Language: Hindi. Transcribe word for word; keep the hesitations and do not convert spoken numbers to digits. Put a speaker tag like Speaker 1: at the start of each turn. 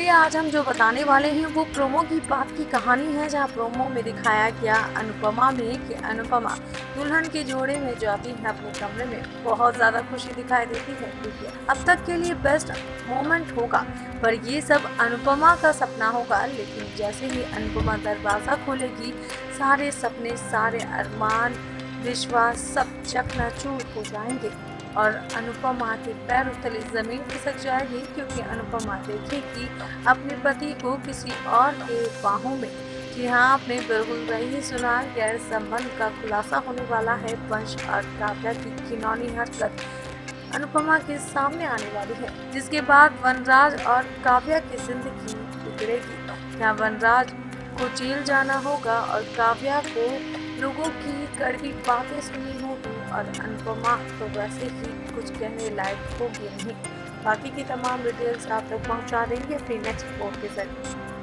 Speaker 1: चलिए आज हम जो बताने वाले हैं वो प्रोमो की बात की कहानी है, जहां प्रोमो में दिखाया गया अनुपमा में कि अनुपमा दुल्हन के जोड़े में जाती है अपने कमरे में। बहुत ज़्यादा खुशी दिखाई देती है क्योंकि अब तक के लिए बेस्ट मोमेंट होगा, पर ये सब अनुपमा का सपना होगा। लेकिन जैसे ही अनुपमा दरवाज़ा खोलेगी, सारे सपने, सारे अरमान, विश्वास सब चकनाचूर हो जाएंगे और अनुपमा के पैरों तले जमीन खिसक जाएगी, क्योंकि अनुपमा देखेगी अपने पति को किसी और के बाहों में। जी हाँ, आपने बिल्कुल सही सुना, गैर संबंध का खुलासा होने वाला है। वंश और काव्या की घिनौनी हरकत अनुपमा के सामने आने वाली है, जिसके बाद वनराज और काव्या की जिंदगी बिगड़ेगी। जहाँ वनराज को जेल जाना होगा और काव्या को लोगों की कड़वी बातें सुननी होगी, और अनुपमा तो वैसे ही कुछ कहने लायक होगी नहीं। बाकी की तमाम डिटेल्स आप तक पहुंचा देंगे अपनी नेक्स्ट रिपोर्ट के जरिए।